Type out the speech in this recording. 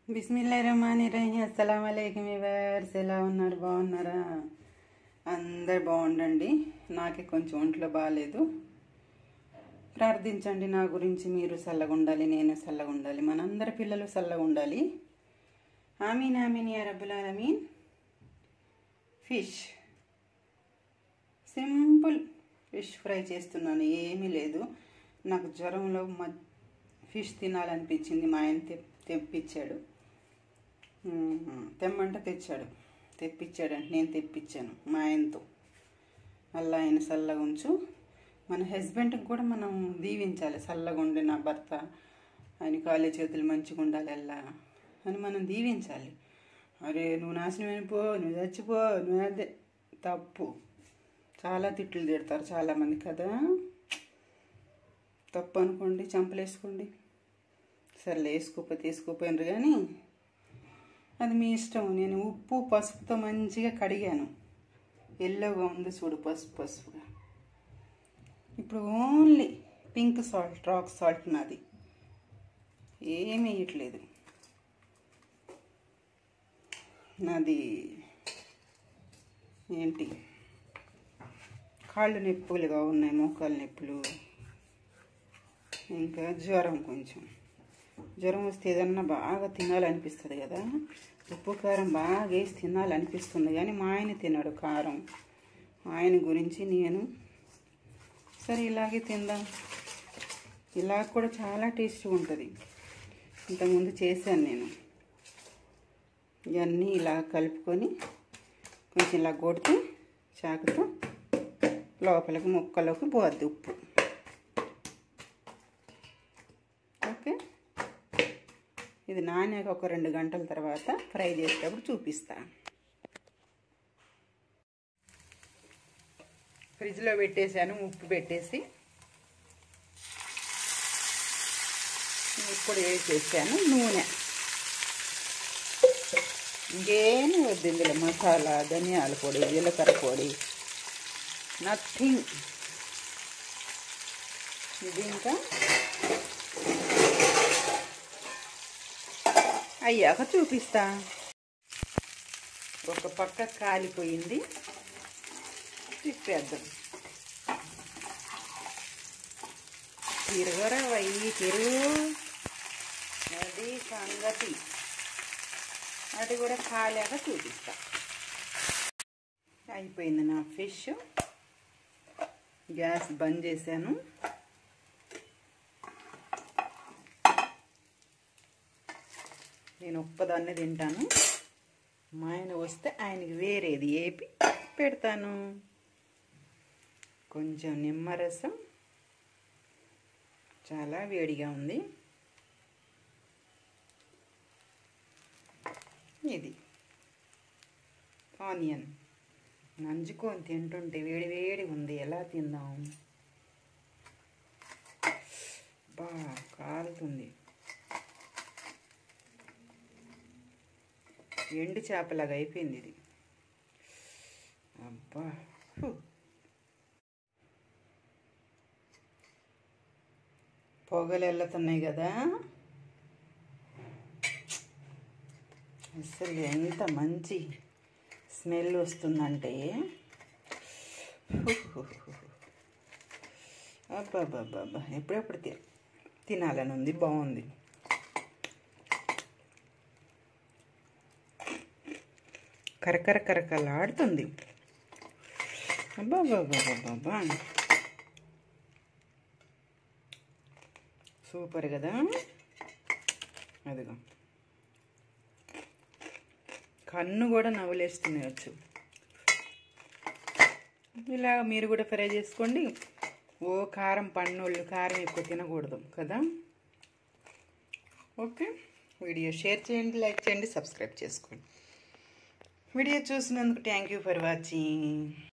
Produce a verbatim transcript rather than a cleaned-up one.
బిస్మిల్లాహిర్రహమానిర్రహీం. అస్సలాము అలైకుం వ్యూవర్స్, ఎలా ఉన్నారు? బాగున్నారా? అందరు బాగుండండి. నాకే కొంచెం ఒంట్లో బాగాలేదు. ప్రార్థించండి నా గురించి. మీరు చల్లగా ఉండాలి, నేను చల్లగా ఉండాలి, మనందరి పిల్లలు చల్లగా ఉండాలి. ఆమీన్ ఆమీన్ యా రబ్బుల్ ఆలమీన్. ఫిష్ సింపుల్ ఫిష్ ఫ్రై చేస్తున్నాను. ఏమీ లేదు, నాకు జ్వరంలో మ ఫిష్ తినాలనిపించింది. మా ఆయన తె తెప్పించాడు తెమ్మంటే తెచ్చాడు తెప్పించాడంటే నేను తెప్పించాను మా ఆయనతో. అలా ఆయన చల్లగా ఉంచు. మన హస్బెండ్కి కూడా మనం దీవించాలి. చల్లగా ఉండి నా భర్త, ఆయన కాళ్ళ చేతులు మంచిగా ఉండాలి అలా అని మనం దీవించాలి. అరే నువ్వు నాశనం అయిపో, నువ్వు చచ్చిపో, నువ్వు అదే తప్పు. చాలా తిట్లు తిడతారు చాలామంది కదా. తప్పు అనుకోండి, చంపలేసుకోండి. సర్లే, వేసుకోపోతే వేసుకోపోయినారు కానీ అది మీ ఇష్టం. నేను ఉప్పు పసుపుతో మంచిగా కడిగాను. ఎల్లోగా ఉంది చూడు, పసుపు పసుపుగా. ఇప్పుడు only pink salt, rock salt నాది. ఏమీ వేయట్లేదు. నాది ఏంటి, కాళ్ళు నొప్పులుగా ఉన్నాయి, మోకాలు నొప్పులు, ఇంకా జ్వరం. కొంచెం జ్వరం వస్తే ఏదన్నా బాగా తినాలనిపిస్తుంది కదా. ఉప్పు కారం బాగా వేసి తినాలనిపిస్తుంది కానీ మా ఆయన తినడు కారం. ఆయన గురించి నేను సరే ఇలాగే తిందాం. ఇలా కూడా చాలా టేస్ట్గా ఉంటుంది. ఇంతకుముందు చేశాను నేను. ఇవన్నీ ఇలా కలుపుకొని కొంచెం ఇలా కొడితే చాకుతో లోపలికి ముక్కలోకి పోద్ది ఉప్పు. ఓకే, ఇది నానాక ఒక రెండు గంటల తర్వాత ఫ్రై చేసేటప్పుడు చూపిస్తా. ఫ్రిడ్జ్లో పెట్టేసాను ఉప్పు పెట్టేసి. ఇప్పుడు వేసేసాను నూనె. ఇంకేమి వద్దు ఇందులో. మసాలా, ధనియాల పొడి, జీలకర్ర పొడి, నథింగ్. ఇది ఇంకా అయ్యాక చూపిస్తా. ఒక పక్క కాలిపోయింది, తిప్పేద్దాం. తిరగరా వయ్యి తిరుగు. అది సంగతి. అది కూడా కాలాక చూపిస్తా. అయిపోయింది నా ఫిష్. గ్యాస్ బంద్ చేశాను. నేను ఒక్కదాన్నే తింటాను. మా ఆయన వస్తే ఆయనకి వేరేది ఏపి పెడతాను. కొంచెం నిమ్మరసం. చాలా వేడిగా ఉంది. ఇది ఆనియన్ నంజుకొని తింటుంటే వేడి వేడి ఉంది. ఎలా తిందాం? బాగా కాలుతుంది. ఎండు చేపలాగా అయిపోయింది ఇది. అబ్బా, పొగలు వెళ్తున్నాయి కదా. అసలు ఎంత మంచి స్మెల్ వస్తుందంటే, అబ్బాబ్బాబ్బా, ఎప్పుడెప్పుడు తి తినాలని ఉంది. బాగుంది. కరకర కరకలాడుతుంది. అబ్బాబ్బాబ్బాబ్బా, సూపర్ కదా. అదిగో కన్ను కూడా నవ్వులేస్తున్నాయచ్చు. ఇలా మీరు కూడా ఫ్రై చేసుకోండి. ఓ కారం పన్నోళ్ళు కారం ఎక్కువ తినకూడదు కదా. ఓకే, వీడియో షేర్ చేయండి, లైక్ చేయండి, సబ్స్క్రైబ్ చేసుకోండి. వీడియో చూసినందుకు థ్యాంక్ యూ ఫర్ వాచింగ్.